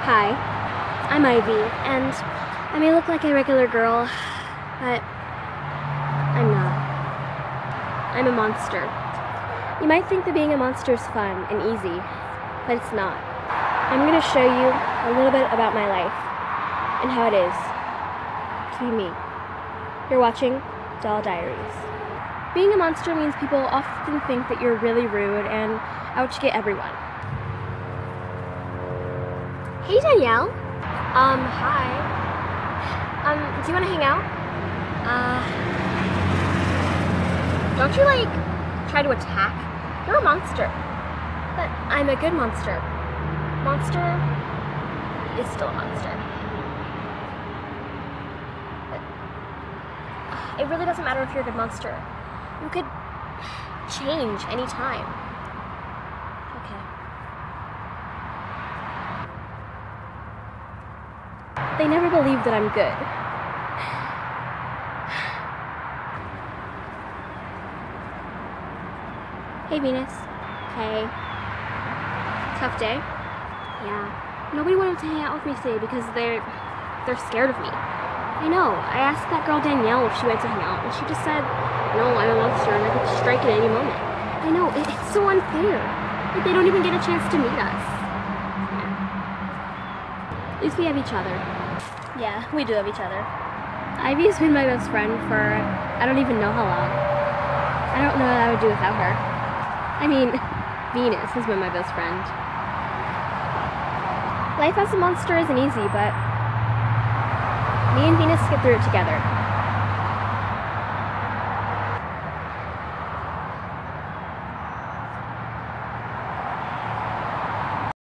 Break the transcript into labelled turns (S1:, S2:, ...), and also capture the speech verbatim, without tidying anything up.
S1: Hi, I'm Ivy, and I may look like a regular girl, but I'm not. I'm a monster. You might think that being a monster is fun and easy, but it's not. I'm going to show you a little bit about my life and how it is to be me. You're watching Doll Diaries. Being a monster means people often think that you're really rude and out to get everyone. Hey Danielle. Um, hi. Um, do you want to hang out? Uh, don't you like try to attack? You're a monster. But I'm a good monster. Monster is still a monster. But it really doesn't matter if you're a good monster. You could change anytime. Okay. They never believe that I'm good. Hey Venus. Hey. Tough day? Yeah. Nobody wanted to hang out with me today because they're they're scared of me. I know. I asked that girl Danielle if she wanted to hang out, and she just said, no, I'm a monster and I could strike at any moment. I know, it, it's so unfair. Like, they don't even get a chance to meet us. Yeah. At least we have each other. Yeah, we do have each other. Ivy's been my best friend for I don't even know how long. I don't know what I would do without her. I mean, Venus has been my best friend. Life as a monster isn't easy, but me and Venus get through it together.